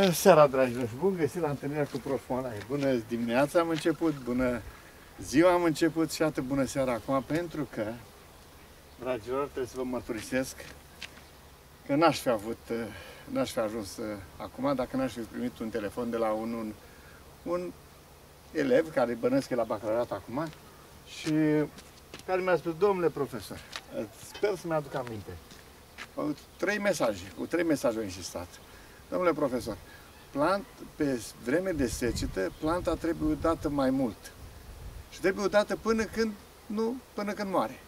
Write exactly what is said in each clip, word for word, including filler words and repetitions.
Bună seara, dragilor, și bun găsit la întâlnirea cu Prof Online. Bună dimineața am început, bună ziua am început și atât bună seara acum, pentru că, dragilor, trebuie să vă mărturisesc că n-aș fi avut, n-aș fi ajuns acum dacă n-aș fi primit un telefon de la un, un, un elev care bănesc la bacalaureat acum și care mi-a spus: domnule profesor, sper să-mi aduc aminte. Trei mesaje, cu trei mesaje au insistat. Domnule profesor, plant, pe vreme de secetă, planta trebuie udată mai mult. Și trebuie udată până când, nu, până când moare.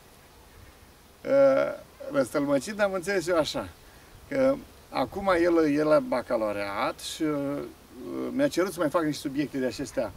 Răstălmăcit am înțeles eu așa, că acum el e la bacalaureat și mi-a cerut să mai fac niște subiecte de acestea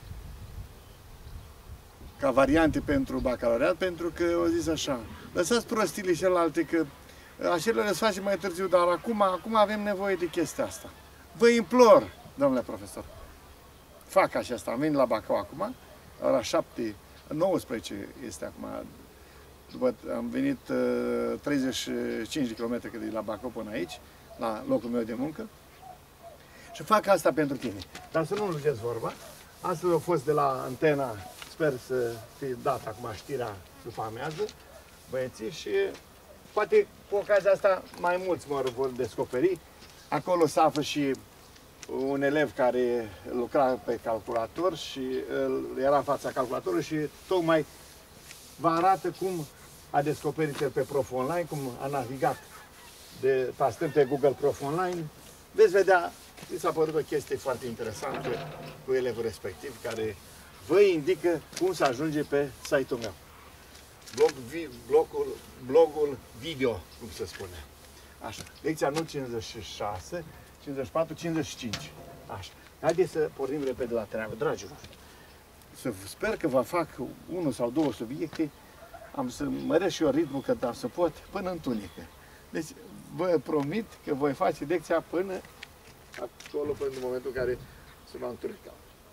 ca variante pentru bacalaureat, pentru că au zis așa: lăsați prostile celelalte, că acelea le facem mai târziu, dar acum, acum avem nevoie de chestia asta. Vă implor, domnule profesor, fac aceasta. Am venit la Bacău acum, la ora șapte, nouăsprezece este acum, după, am venit uh, treizeci și cinci de kilometri de la Bacău până aici, la locul meu de muncă, și fac asta pentru tine. Dar să nu lungesc vorba, astăzi a fost de la Antena, sper să fie dat acum știrea după amiază, băieții, și poate cu ocazia asta mai mulți mă vor descoperi. Acolo se află și un elev care lucra pe calculator și era în fața calculatorului și tocmai vă arată cum a descoperit el pe Prof Online, cum a navigat de tastând pe Google Prof Online. Veți vedea, mi s-a părut o chestie foarte interesantă cu elevul respectiv, care vă indică cum să ajunge pe site-ul meu. Blog, vi, blogul, blogul video, cum se spune. Așa. Lecția nu cincizeci și șase, cincizeci și patru, cincizeci și cinci. Așa. Haideți să pornim repede la treabă, dragilor. Să sper că vă fac unul sau două subiecte. Am să măresc și eu ritmul, că dar să pot, până întunecă. Deci vă promit că voi face lecția până acolo, până în momentul în care se va întuneca.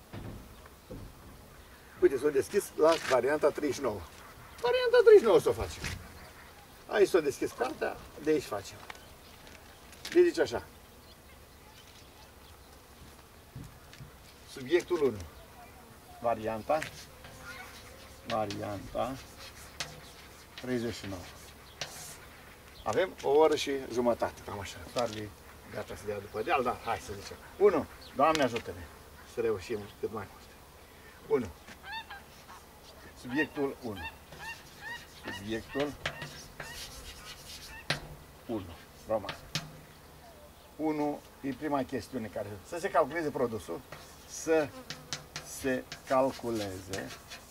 Uite, s-o deschis la varianta treizeci și nouă. Varianta treizeci și nouă să o facem. Aici s-o deschis cartea, de aici facem. Le zice așa. Subiectul unu. Varianta. Varianta treizeci și nouă. Avem o oră și jumătate, cam așa. Soarele gata să dea după deal, dar hai să zicem. unu. Doamne ajută-ne să reușim cât mai mult. unu. Subiectul unu. Subiectul unu. Roman. unu e prima chestiune care... Să se calculeze produsul. Să se calculeze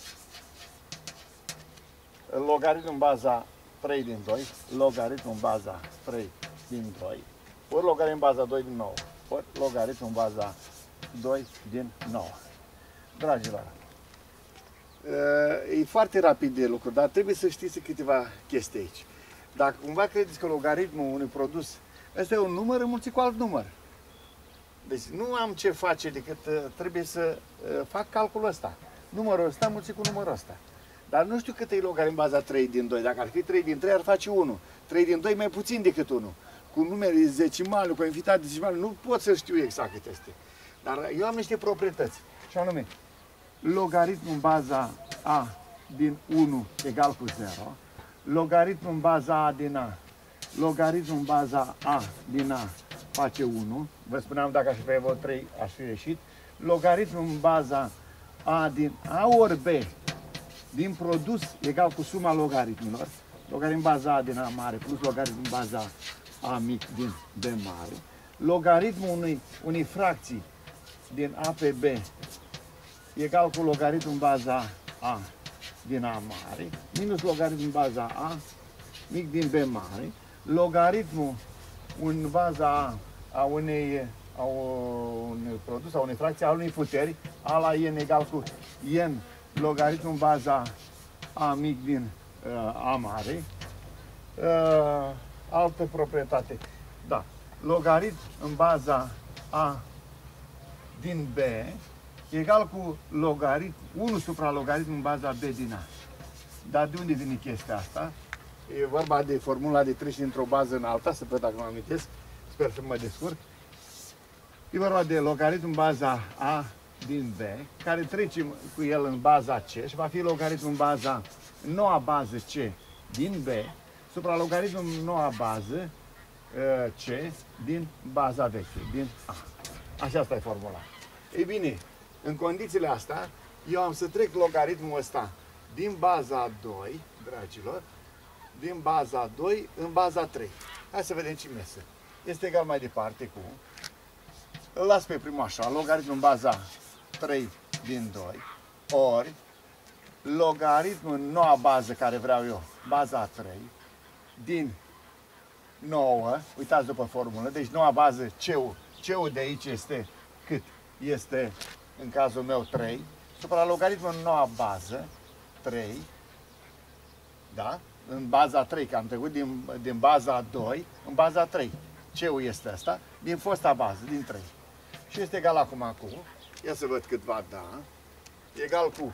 logaritmul în baza trei din doi, logaritmul în baza trei din doi, ori logaritmul în baza doi din nouă, ori logaritmul în baza doi din nouă. Dragilor, e foarte rapid de lucru, dar trebuie să știți câteva chestii aici. Dacă cumva credeți că logaritmul unui produs, ăsta e un număr înmulțit cu alt număr. Deci nu am ce face decât trebuie să fac calculul ăsta. Numărul ăsta înmulțit cu numărul ăsta. Dar nu știu cât e logaritmul în baza trei din doi. Dacă ar fi trei din trei, ar face unu. trei din doi mai puțin decât unu. Cu numere decimale, cu infinități decimale, nu pot să știu exact cât este. Dar eu am niște proprietăți. Și anume, logaritmul în baza a din unu egal cu zero, logaritmul în baza a din a, logaritmul în baza a din a face unu, vă spuneam dacă aș fi pe trei aș fi ieșit, logaritmul în baza a din a ori b din produs egal cu suma logaritmilor, logaritmul în baza a din a mare plus logaritmul în baza a mic din b mare, logaritmul unui, unei fracții din a pe b egal cu logaritmul în baza a din a mare, minus logaritmul în baza a mic din b mare, logaritmul în baza a, a unei a unui produs, a unei fracții, a unei puteri, a la n egal cu n logaritmul în baza a mic din uh, a mare, uh, altă proprietate, da, logaritm în baza a din b egal cu logaritm, unu supra logaritmul în baza b din a. Dar de unde vine chestia asta? E vorba de formula de trece dintr-o bază în alta, să văd dacă mă amintesc, sper să mă descurc. E vorba de logaritmul în baza A din B, care trecem cu el în baza C și va fi logaritmul în baza, noua bază C din B, supra logaritmul noua bază C din baza veche, din A. Așa asta e formula. Ei bine, în condițiile astea, eu am să trec logaritmul ăsta din baza doi, dragilor, din baza doi în baza trei. Hai să vedem ce mesă. Este egal mai departe cu, îl las pe primul așa, logaritmul în baza trei din doi, ori logaritmul în noua bază care vreau eu, baza trei, din nouă, uitați după formulă, deci noua bază C-ul, C-ul de aici este cât? Este, în cazul meu, trei, supra logaritmul în noua bază, trei, da? În baza trei, că am trecut din, din baza doi în baza trei. C-ul este ăsta, din fosta bază, din trei. Și este egal acum cu, ia să văd cât va da, egal cu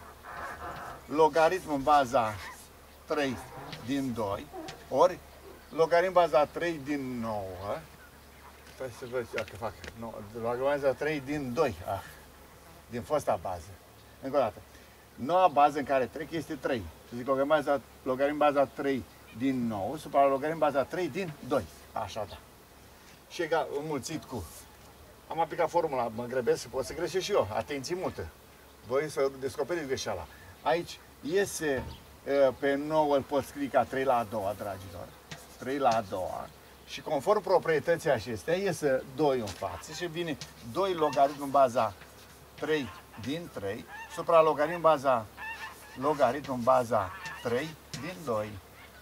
logaritmul în baza trei din doi, ori logaritmul baza trei din nouă, stai să văd dacă fac, logaritmul baza trei din doi, ah, din fosta bază. Încă o dată. Noua bază în care trec este trei. Și zic logaritmul baza trei din nouă, supra logaritmul baza trei din doi. Așa, da. Și egal, înmulțit cu. Am aplicat formula, mă grăbesc, pot să greșesc și eu. Atenție multă. Voi să descoperiți greșeala. Aici iese pe nouă, îl pot scrie ca trei la a doua, dragilor. trei la a doua. Și conform proprietății acestea, iese doi în față și vine doi logaritm în baza trei din trei, supra logaritm în baza, logaritm în baza trei din doi.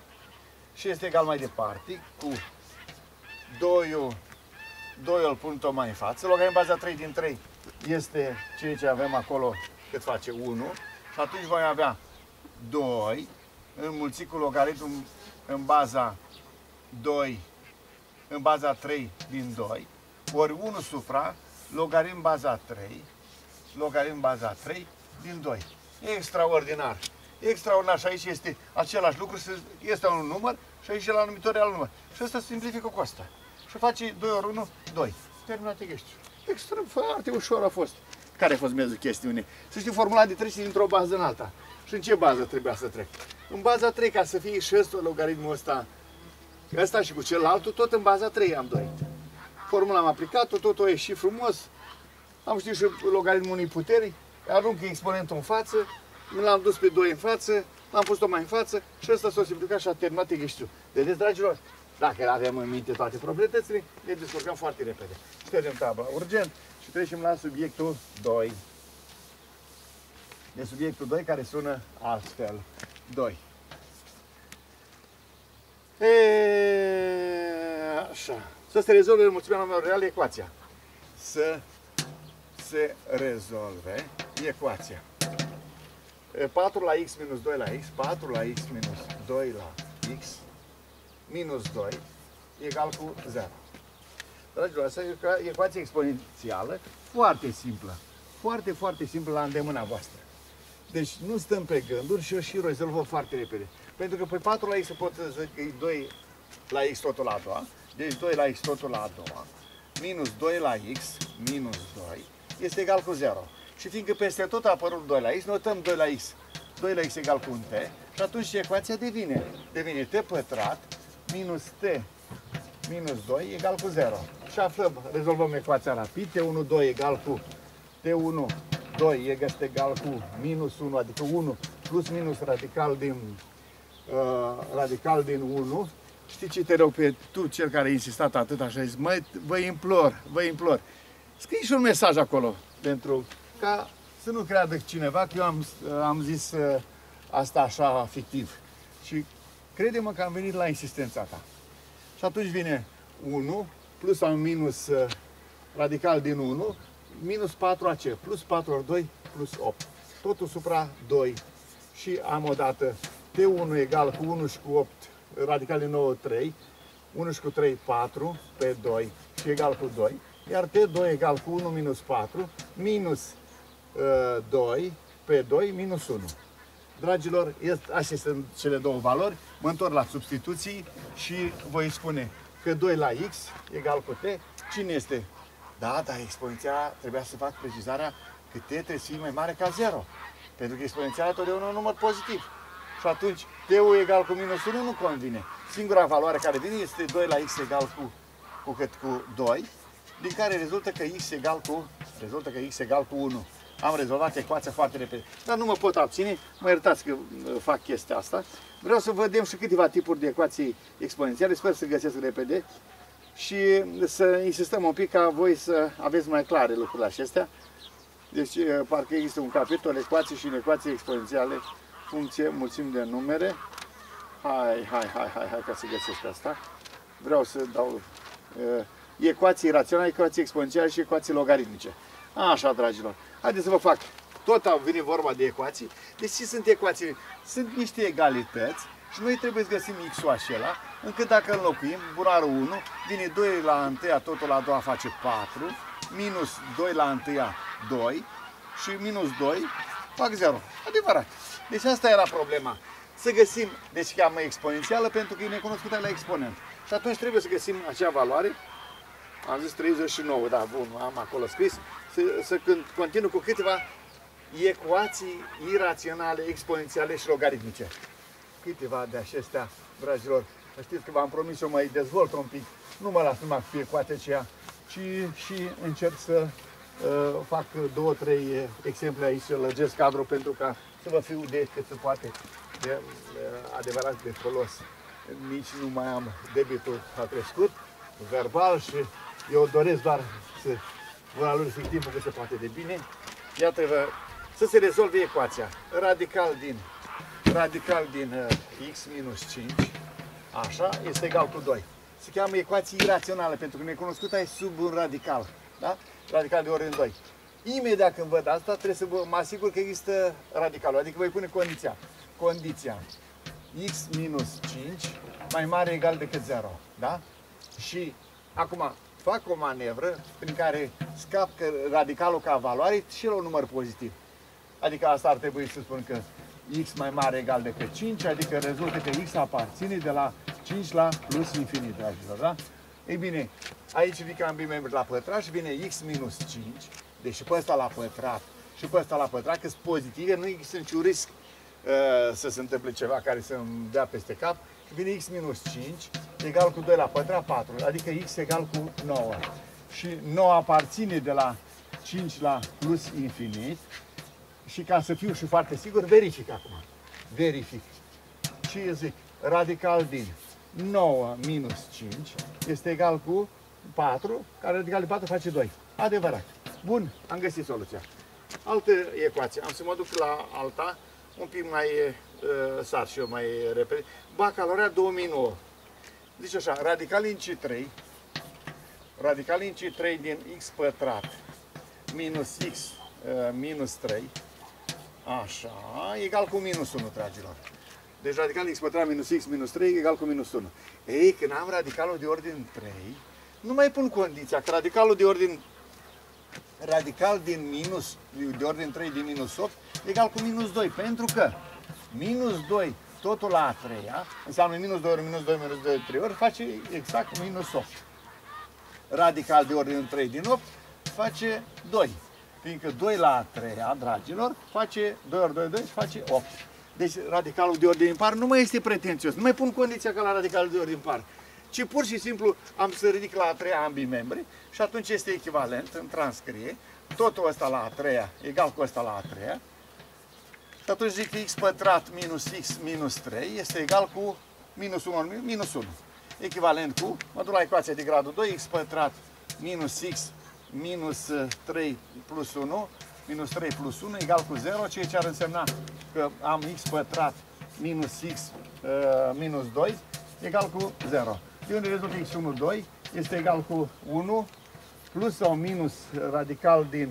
Și este egal mai departe cu doi-ul, doi îl pun tot mai în față, logaritm în baza trei din trei este ceea ce avem acolo, cât face unu, și atunci voi avea doi înmulțit cu logaritmul în baza doi, în baza trei din doi, ori unu supra logaritm baza trei, logaritm baza trei din doi. E extraordinar. E extraordinar și aici este același lucru, este un număr și aici e la numitor al număr. Și asta se simplifică cu asta. Și face doi ori unu, doi. Terminat exercițiul. Extrem, foarte ușor a fost. Care a fost mezul chestiunii? Să știu, formula de trece dintr-o bază în alta. Și în ce bază trebuia să trec? În baza trei, ca să fie și ăsta, logaritmul ăsta, ăsta și cu celălalt, tot în baza trei am dorit. Formula am aplicat-o, totul a ieșit frumos. Am știut și logaritmul unei puteri, arunc exponentul în față, mi l-am dus pe doi în față, l-am pus-o mai în față și ăsta s-a simplificat și a terminat exercițiul. Vedeți, dragilor? Dacă avem în minte toate proprietățile, le descurcăm foarte repede. Ștergem tabla urgent și trecem la subiectul doi. De subiectul doi, care sună astfel. doi. E, așa. Să se rezolve înmulțirea numerelor reale ecuația. Să se rezolve ecuația. patru la x minus doi la x, patru la x minus doi la x minus doi egal cu zero. Dragilor, asta e o ecuație exponențială foarte simplă. Foarte, foarte simplă la îndemâna voastră. Deci nu stăm pe gânduri și o și rezolvăm foarte repede. Pentru că pe patru la x se pot zic că e doi la x totul la a doua. Deci doi la x totul la a doua. Minus doi la x minus doi este egal cu zero. Și fiindcă peste tot a apărut doi la x, notăm doi la x. doi la x egal cu un t. Și atunci ecuația devine. Devine t pătrat minus t minus doi egal cu zero. Și aflăm, rezolvăm ecuația rapid. t unu, doi egal cu t unu, doi este egal cu minus unu, adică unu plus minus radical din, uh, radical din unu. Știi ce te rog pe tu, cel care a insistat atât, așa zis, măi, vă implor, vă implor, scrii și un mesaj acolo, pentru ca să nu creadă cineva că eu am, am zis uh, asta așa fictiv. Și crede-mă că am venit la insistența ta. Și atunci vine unu plus sau minus uh, radical din unu, minus patru a c, plus patru ori doi, plus opt. Totul supra doi. Și am odată t unu egal cu unu și cu opt, radical din nouă, trei, unu și cu trei, patru, pe doi și egal cu doi. Iar t doi egal cu unu minus patru, minus uh, doi, pe doi, minus unu. Dragilor, astea sunt cele două valori. Mă întorc la substituții și voi spune că doi la x egal cu t. Cine este Da, dar exponențiala trebuia să fac precizarea că t trebuie să fie mai mare ca zero. Pentru că exponențiala totdeauna e un număr pozitiv. Și atunci t-ul egal cu minus unu nu convine. Singura valoare care vine este doi la x egal cu, cu cât? Cu doi, din care rezultă că x egal cu, rezultă că x egal cu unu. Am rezolvat ecuația foarte repede. Dar nu mă pot abține, mă iertați că fac chestia asta. Vreau să vedem și câteva tipuri de ecuații exponențiale, sper să găsesc repede și să insistăm un pic ca voi să aveți mai clare lucrurile acestea. Deci, parcă există un capitol, ecuații și ecuații exponențiale, funcție, mulțimi de numere. Hai, hai, hai, hai, hai, ca să găsesc asta. Vreau să dau uh, ecuații raționale, ecuații exponențiale și ecuații logaritmice. Așa, dragilor. Haideți să vă fac. Tot a venit vorba de ecuații. Deci ce sunt ecuații? Sunt niște egalități și noi trebuie să găsim x-ul acela, încât dacă înlocuim, bunarul unu, vine doi la întâia, totul la a doua face patru, minus doi la întâia, doi și minus doi fac zero. Adevărat. Deci asta era problema. Să găsim, deci cheamă exponențială pentru că e necunoscută la exponent. Și atunci trebuie să găsim acea valoare. Am zis treizeci și nouă, da, bun, am acolo scris. Să, să continu cu câteva ecuații iraționale, exponențiale și logaritmice. Câteva de acestea, dragilor. Știți că v-am promis eu mai dezvolt un pic. Nu mă las numai cu ecuația aceea, ci și încerc să uh, fac două, trei exemple aici, să lărgesc cadrul pentru ca să vă fiu de cât se poate de uh, adevărat de folos. Nici nu mai am debitul a crescut, verbal, și eu doresc doar să vă alunesc timpul cât se poate de bine. Iată-vă, să se rezolve ecuația. Radical din, radical din uh, x minus cinci, așa, este egal cu doi. Se cheamă ecuație irațională, pentru că necunoscuta e sub un radical. Da? Radical de ordin doi. Imediat când văd asta, trebuie să mă asigur că există radicalul. Adică voi pune condiția. Condiția x minus cinci mai mare egal decât zero. Da? Și acum fac o manevră prin care scap că radicalul ca valoare și la un număr pozitiv. Adică asta ar trebui să spun că x mai mare egal decât cinci, adică rezultă că x aparține de la cinci la plus infinit, dragilor, da? Ei bine, aici ridică ambii membri la pătrat și vine x minus cinci, deci și pe ăsta la pătrat și pe ăsta la pătrat, că sunt pozitive, nu există niciun risc uh, să se întâmple ceva care să îmi dea peste cap. Vine x minus cinci egal cu doi la pătrat, patru, adică x egal cu nouă. Și nouă aparține de la cinci la plus infinit. Și ca să fiu și foarte sigur, verific acum. Verific. Și eu zic, radical din nouă minus cinci este egal cu patru, care radical din patru face doi. Adevărat. Bun, am găsit soluția. Altă ecuație. Am să mă duc la alta, un pic mai uh, sar și eu mai repede. Bacalaureat două mii nouă. Zice așa, radical din C trei, radical din C trei din x pătrat minus x uh, minus trei, așa, egal cu minus unu, dragilor. Deci radical din x pătrat minus x minus trei egal cu minus unu. Ei, când am radicalul de ordin trei, nu mai pun condiția, că radicalul de ordin radical din minus, de ordin trei din minus opt, egal cu minus doi, pentru că minus doi totul la a treia, înseamnă minus doi ori minus doi minus doi de trei ori, face exact minus opt. Radical de ordin trei din opt face doi. Fiindcă doi la a treia, dragilor, face doi ori doi, doi, face opt. Deci radicalul de ordin impar nu mai este pretențios. Nu mai pun condiția ca la radicalul de ordin impar, ci pur și simplu am să ridic la a treia ambii membri și atunci este echivalent în transcrie. Totul ăsta la a treia egal cu ăsta la a treia. Și atunci zic că x pătrat minus x minus trei este egal cu minus unu ori minus unu. Echivalent cu, mă duc la ecuația de gradul doi, x pătrat minus x minus trei plus unu, minus trei plus unu egal cu zero, ceea ce ar însemna că am x pătrat minus x uh, minus doi egal cu zero. De unde rezultă x unu, doi este egal cu unu plus sau minus radical din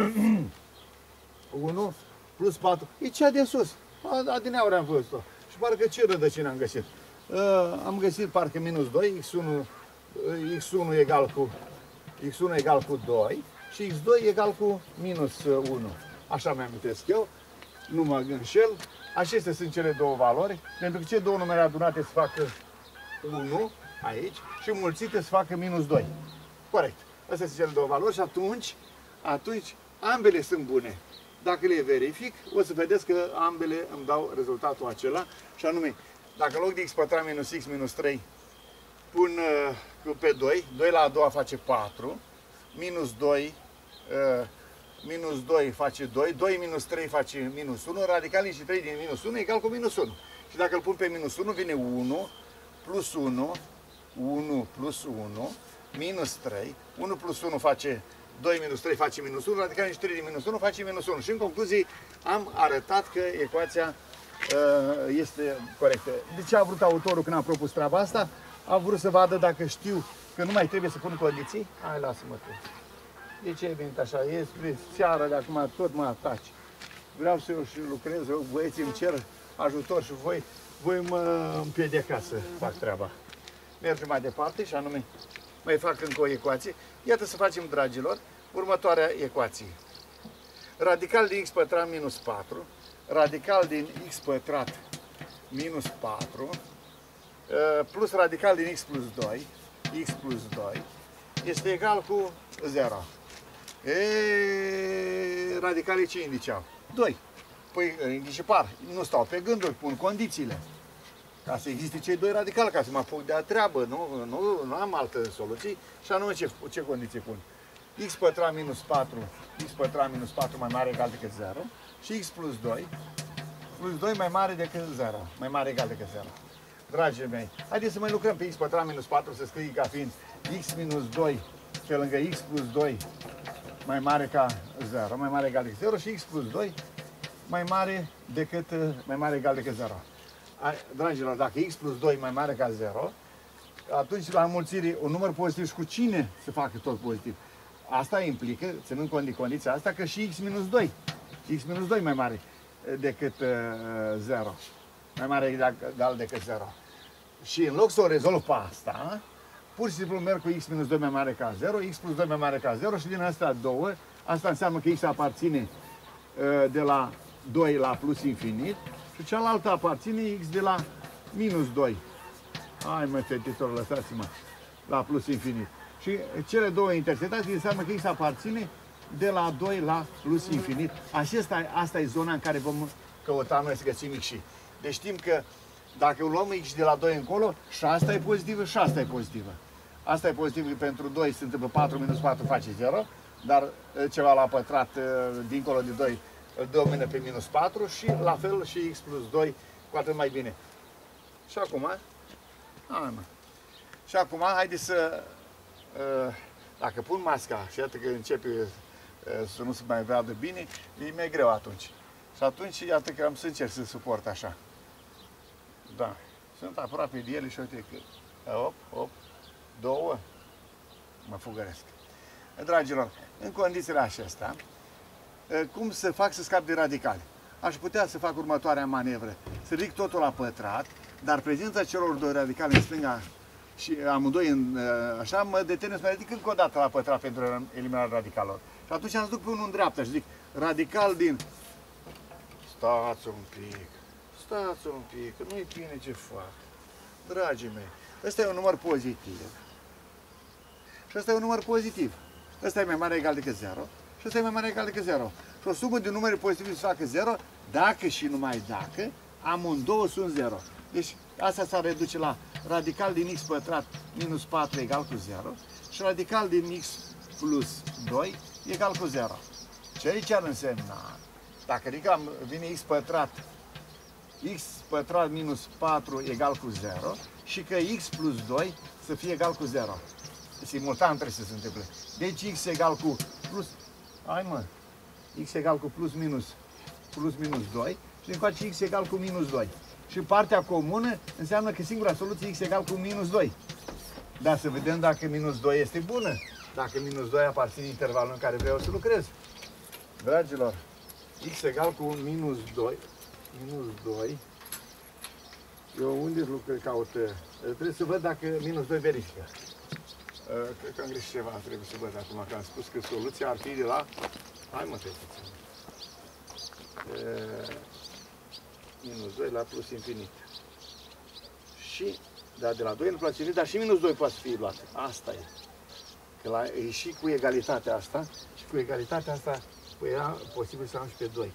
unu plus patru. E cea de sus. Adineauri am văzut-o. Și parcă ce rădăcină am găsit? Uh, am găsit parcă minus doi, x unu, x unu egal cu x unu egal cu doi și x doi egal cu minus unu. Așa mi amintesc eu, nu mă înșel. Acestea sunt cele două valori, pentru că cele două numere adunate se facă unu aici și mulțite se facă minus doi. Corect. Astea sunt cele două valori și atunci, atunci ambele sunt bune. Dacă le verific, o să vedeți că ambele îmi dau rezultatul acela, și anume, dacă în loc de x pătrat minus x minus trei pun uh, pe doi, doi la a doua face patru, minus doi, uh, minus doi face doi, doi minus trei face minus unu, radicalii și trei din minus unu egal cu minus unu. Și dacă îl pun pe minus unu, vine unu, plus unu, unu plus unu, minus trei, unu plus unu face doi minus trei face minus unu, radicalii și trei din minus unu face minus unu. Și în concluzie am arătat că ecuația uh, este corectă. De ce a vrut autorul când a propus treaba asta? A vrut să vadă dacă știu că nu mai trebuie să pun condiții. Hai, lasă-mă tu. De ce ai venit așa? E spre seara de acum, tot mă ataci. Vreau să eu și lucrez, eu, băieții îmi cer ajutor și voi, voi mă împiedicați să fac treaba. Mergem mai departe și anume, mai fac încă o ecuație. Iată să facem, dragilor, următoarea ecuație. Radical din x pătrat minus patru, radical din x pătrat minus patru, plus radical din x plus doi, x plus doi, este egal cu zero. E, radicalii ce indiceau? doi. Păi indice par. Nu stau pe gânduri, pun condițiile. Ca să existe cei doi radicali, ca să mă apuc de-a treabă, nu, nu, nu am alte soluții. Și anume ce, ce condiții pun? X pătrat minus patru, x pătrat minus patru mai mare egal decât zero și x plus doi, plus doi mai mare decât zero, mai mare egal decât zero. Dragii mei, haideți să mai lucrăm pe x pătrat minus patru, să scrie ca fiind x minus doi pe lângă x plus doi mai mare ca zero, mai mare egal decât zero și x plus doi mai mare decât, mai mare egal decât zero. Dragilor, dacă x plus doi mai mare ca zero, atunci la înmulțire un număr pozitiv și cu cine se facă tot pozitiv? Asta implică, ținând cont de condiția asta, că și x minus doi, x minus doi mai mare decât uh, zero, mai mare egal decât zero. Și în loc să o rezolv pe asta, pur și simplu merg cu x minus doi mai mare ca zero, x plus doi mai mare ca zero și din astea două, asta înseamnă că x aparține uh, de la doi la plus infinit și cealaltă aparține x de la minus doi. Hai mă, fetițor, lăsați-mă, la plus infinit. Și cele două intersectații înseamnă că x aparține de la doi la plus infinit. Așa, asta e zona în care vom căuta noi să găsim x. Deci știm că dacă luăm x de la doi încolo, și asta e pozitivă și asta e pozitivă. Asta e pozitivă pentru doi, se întâmplă patru minus patru face zero, dar ceva la pătrat dincolo de doi îl domină pe minus patru și la fel și x plus doi cu atât mai bine. Și acum, hai mă. Și acum, haideți să, dacă pun masca și iată că începe să nu se mai vadă bine, e mai greu atunci. Și atunci, iată că am să încerc să suport așa. Da, sunt aproape de ele și uite că, op, op, două, mă fugăresc. Dragilor, în condițiile acestea, cum să fac să scap de radicali? Aș putea să fac următoarea manevră, să ridic totul la pătrat, dar prezența celor doi radicali în stânga și amândoi în, așa, mă determin să mă ridic încă o dată la pătrat pentru eliminarea radicalelor. Și atunci am să duc pe unul în dreapta și zic, radical din... Stați un pic, stați un pic, că nu-i bine ce fac. Dragii mei, ăsta e un număr pozitiv. Și ăsta e un număr pozitiv. Ăsta e mai mare egal decât zero și ăsta e mai mare egal decât zero. Și o sumă de numere pozitive să facă zero, dacă și numai dacă, amândouă sunt zero. Deci asta s-ar reduce la radical din x pătrat minus patru egal cu zero și radical din x plus doi egal cu zero. Ce aici ar însemna? Dacă adică vine x pătrat, x pătrat minus patru egal cu zero și că x plus doi să fie egal cu zero. Simultan trebuie să se întâmple. Deci x egal cu plus, hai mă, x egal cu plus minus, plus minus doi și încoace x egal cu minus doi. Și partea comună înseamnă că singura soluție x egal cu minus doi. Dar să vedem dacă minus doi este bună. Dacă minus doi aparține intervalul în care vreau să lucrez. Dragilor, x egal cu minus doi, minus doi, eu unde lucrez, caut? Trebuie să văd dacă minus doi verifică. Cred că am greșit ceva, trebuie să văd acum, că am spus că soluția ar fi de la... Hai mă, fetiță. Minus doi la plus infinit. Și, da, de la doi nu place infinit, dar și minus doi poate fi luat. Asta e. Că la, e și cu egalitatea asta, și cu egalitatea asta păi era posibil să am și pe doi.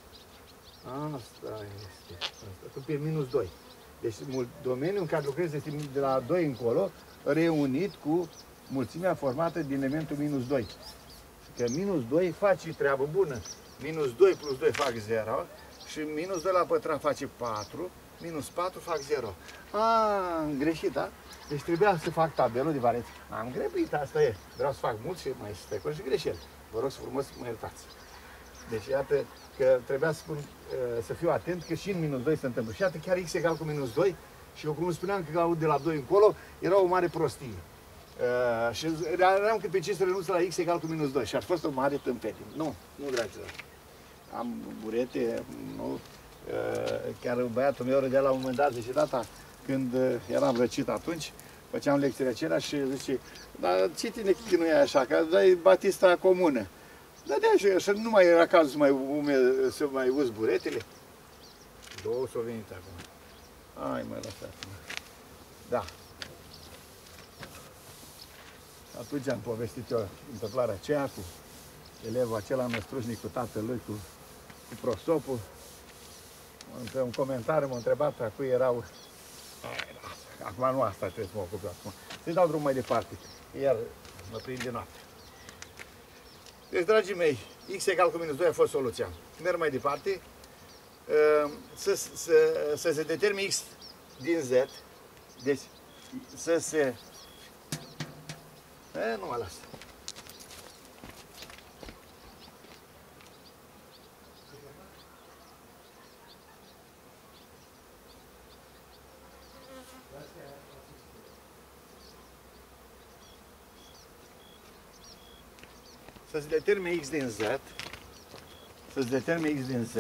Asta este. Asta. Tu pe minus doi. Deci domeniul în care lucrezi este de la doi încolo, reunit cu mulțimea formată din elementul minus doi. Că minus doi face treabă bună. Minus doi plus doi fac zero și minus doi la pătrat face patru, minus patru fac zero. A, am greșit, da? Deci trebuia să fac tabelul de varianțe. Am grăbit, asta e. Vreau să fac mult și mai strecor și greșeli. Vă rog să frumos mă iertați. Deci iată că trebuia să, spun, să fiu atent că și în minus doi se întâmplă. Și iată chiar x egal cu minus doi și eu cum spuneam că de la doi încolo era o mare prostie. Uh, și eram cât pe ce să renunț la x egal cu minus doi și ar fi fost o mare tâmpenie. Nu, nu, dragilor. Am burete, nu. Uh, chiar băiatul meu râdea la un moment dat, zice, data când uh, eram răcit atunci, făceam lecțiile acelea și zice, dar ce tine chinuia așa, că dai batista comună. Dar de așa, nu mai era cazul să mai, ume, să mai uzi buretele? Două s-au venit acum. Ai, mă, lăsați-mă. Da. Atunci am povestit eu întâmplarea aceea cu elevul acela năstrușnic, cu tatălui, cu, cu prosopul. Între un comentariu m-a întrebat a cui erau. Acum nu asta trebuie să mă ocup acum. Să-i dau drum mai departe. Iar mă prinde noapte. Deci, dragii mei, x egal cu minus doi a fost soluția. Merg mai departe. Să, să, să se determine x din z. Deci, să se... E, nu mă las. Să se determine x din z. Să se determine x din z.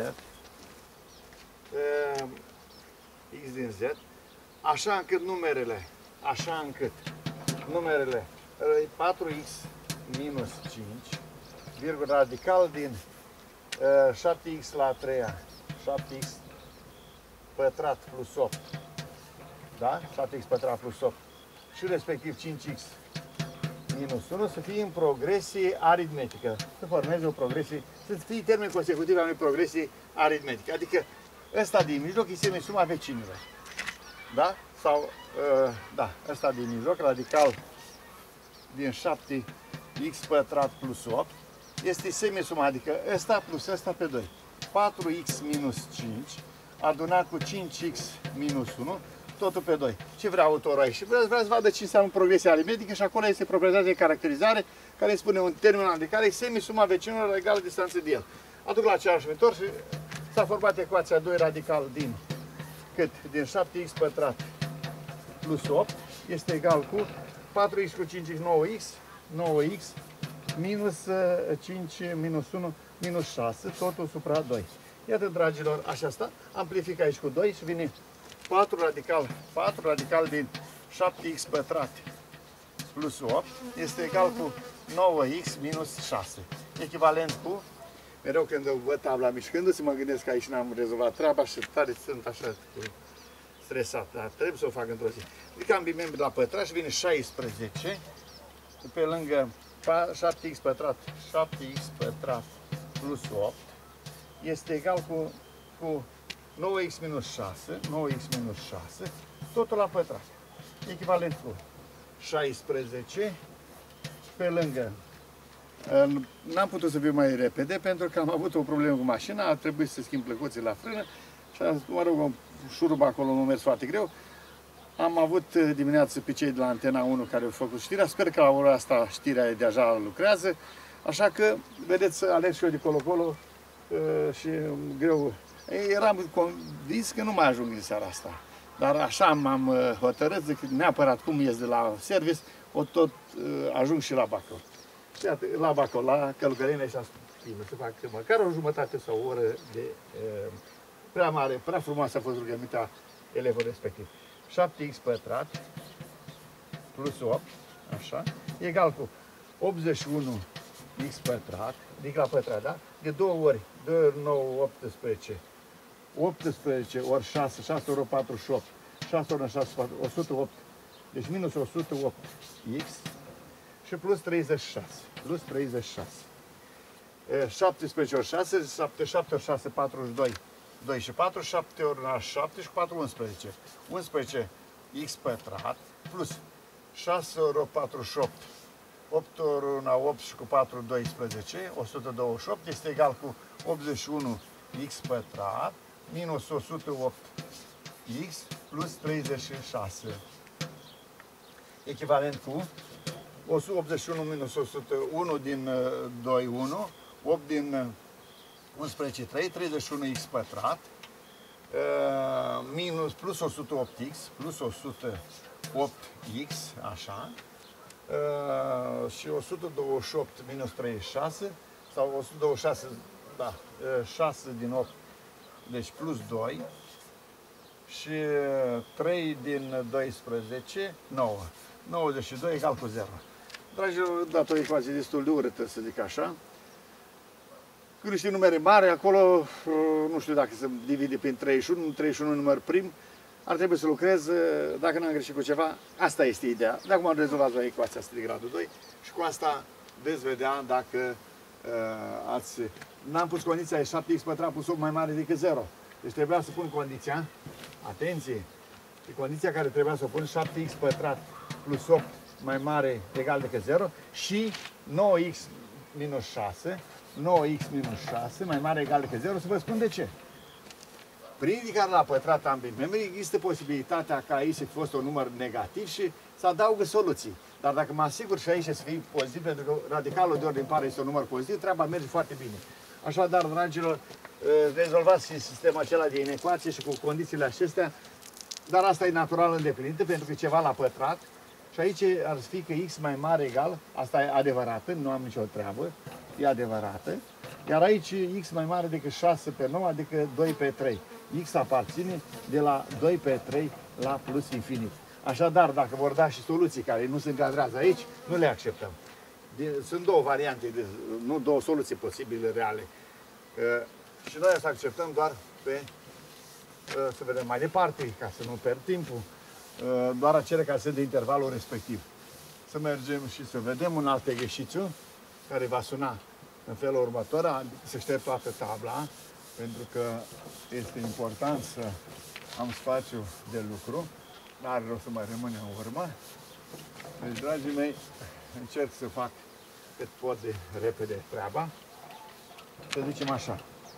Uh, x din z. Așa încât numerele, așa încât numerele patru x minus cinci, virgul radical din uh, șapte x la a treia, șapte x pătrat plus opt, da? șapte x pătrat plus opt și respectiv cinci x minus unu să fie în progresie aritmetică, să formeze o progresie, să fie termeni consecutivi a unei progresii aritmetice. Adică ăsta din mijloc este semensuma vecinilor. Da? Sau, uh, da, ăsta din mijloc, radical din șapte x pătrat plus opt, este semisuma, adică ăsta plus ăsta pe doi. patru x minus cinci, adunat cu cinci x minus unu, totul pe doi. Ce vrea autorul aici? Vrea, vrea să vadă ce înseamnă progresia aritmetică și acolo este progresia de caracterizare, care spune un terminal de care e semisuma vecinilor egală distanță de el. Aduc la același viitor și s-a format ecuația doi radical din cât? Din șapte x pătrat plus opt este egal cu patru x cu cinci x, nouă x, nouă x minus cinci minus unu minus șase, totul supra doi. Iată, dragilor, așa asta, amplific aici cu doi și vine patru radical, patru radical din șapte x pătrat plus opt este egal cu nouă x minus șase. Echivalent cu, mereu când văd tabla mișcându-se, mă gândesc că aici n-am rezolvat treaba și tare sunt așa stresat, dar trebuie să o fac într-o zi. Ridic ambii membri la pătrat și vine șaisprezece, pe lângă șapte x pătrat, șapte x pătrat plus opt, este egal cu, cu nouă x minus șase, nouă x minus șase, totul la pătrat. Echivalent cu șaisprezece, pe lângă, n-am putut să fiu mai repede pentru că am avut o problemă cu mașina, a trebuit să schimb plăcuții la frână și, mă rog, un șurub acolo, nu mers foarte greu. Am avut dimineață pe cei de la Antena unu care au făcut știrea, sper că la ora asta știrea deja lucrează, așa că, vedeți, să alerg și eu de colo-colo și greu. Eram convins că nu mai ajung în seara asta, dar așa m-am hotărât, zic, neapărat cum ies de la service, o tot ajung și la Bacău. Și iată, la Bacău, la Călugărene și Aspină, să fac măcar o jumătate sau o oră de prea mare, prea frumoasă a fost rugămintea elevului respectiv. șapte x pătrat plus opt, așa, egal cu optzeci și unu x pătrat, adică la pătrat, da? De două ori, doi ori nouă, optsprezece, optsprezece ori șase, șase ori patruzeci și opt, șase ori șase, o sută opt, deci minus o sută opt x și și plus treizeci și șase. Plus treizeci și șase. E, șaptesprezece ori șase, șapte, șapte ori șase, patruzeci și doi. doi și patru, șapte ori șapte și patru, unsprezece. unsprezece x pătrat plus șase ori patruzeci și opt. opt ori unu, opt și cu patru, doisprezece. o sută douăzeci și opt este egal cu optzeci și unu x pătrat minus o sută opt x plus treizeci și șase. Echivalent cu optzeci și unu minus o sută unu din doi, unu, opt din unsprezece, trei, treizeci și unu x pătrat minus plus o sută opt x plus o sută opt x, așa, și o sută douăzeci și opt minus treizeci și șase, sau o sută douăzeci și șase, da, șase din opt, deci plus doi, și trei din doisprezece, nouă. nouăzeci și doi egal cu zero. Dragilor, dat o ecuație destul de urâtă, să zic așa. Când știi numere mari, acolo, nu știu dacă se divide prin treizeci și unu, treizeci și unu număr prim, ar trebui să lucrez, dacă n-am greșit cu ceva, asta este ideea. De acum am rezolvat la ecuația asta de gradul doi și cu asta veți vedea dacă uh, ați... N-am pus condiția de șapte x pătrat plus opt mai mare decât zero. Deci trebuia să pun condiția, atenție, condiția care trebuia să o pun șapte x pătrat plus opt mai mare egal decât zero și nouă x minus șase, nouă x minus șase mai mare egal decât zero, să vă spun de ce. Prin ridicarea la pătrat ambii membri există posibilitatea ca aici să fie fost un număr negativ și să adaugă soluții. Dar dacă mă asigur și aici să fie pozitiv, pentru că radicalul de ordine par este un număr pozitiv, treaba merge foarte bine. Așadar, dragilor, rezolvați și sistemul acela de inecuație și cu condițiile acestea, dar asta e natural îndeplinită, pentru că ceva la pătrat, și aici ar fi că x mai mare egal, asta e adevărată, nu am nicio treabă, e adevărată, iar aici x mai mare decât șase pe nouă, adică doi pe trei. X aparține de la doi pe trei la plus infinit. Așadar, dacă vor da și soluții care nu se încadrează aici, nu le acceptăm. Sunt două variante, de, nu două soluții posibile, reale. Și noi să acceptăm doar pe, să vedem mai departe, ca să nu pierd timpul, doar acele care sunt de intervalul respectiv. Să mergem și să vedem un alt exercițiu care va suna în felul următor, să șterg toată tabla, pentru că este important să am spațiu de lucru, n-are rost să mai rămâne în urmă. Deci, dragii mei, încerc să fac cât pot de repede treaba. Să zicem așa.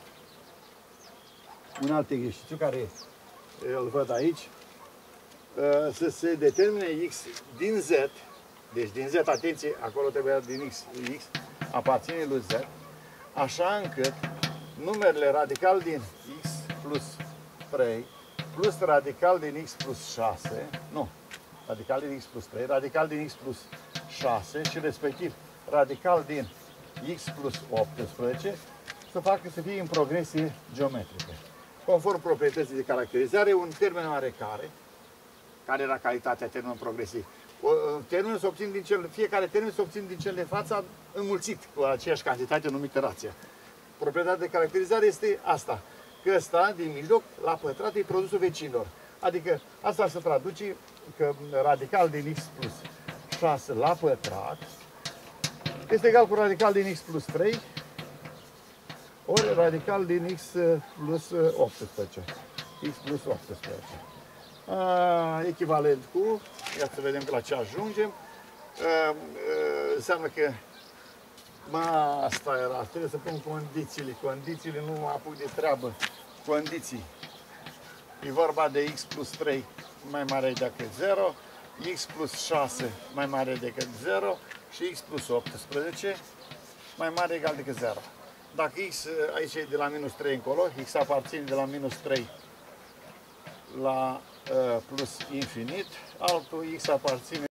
Un alt exercițiu care îl văd aici, să se determine x din z, deci din z, atenție, acolo trebuia din x, x aparține lui z, așa încât numerele radical din x plus trei plus radical din x plus șase, nu, radical din x plus trei, radical din x plus șase și respectiv radical din x plus optsprezece să facă să fie în progresie geometrică. Conform proprietății de caracterizare, un termen oarecare, care era calitatea termenului progresiv, termenul se obține din cel, fiecare termen se obține din cel de față înmulțit cu aceeași cantitate numită rația. Proprietatea de caracterizare este asta, că ăsta din mijloc la pătrat e produsul vecinilor. Adică asta se traduce că radical din x plus șase la pătrat este egal cu radical din x plus trei ori radical din x plus optsprezece. X plus optsprezece. A, echivalent cu, ia să vedem la ce ajungem, a, a, înseamnă că mă, asta era, trebuie să pun condițiile, condițiile nu mă apuc de treabă, condiții. E vorba de x plus trei mai mare decât zero, x plus șase mai mare decât zero și x plus optsprezece mai mare egal decât zero. Dacă x aici e de la minus trei încolo, x aparține de la minus trei la uh, plus infinit, altul x aparține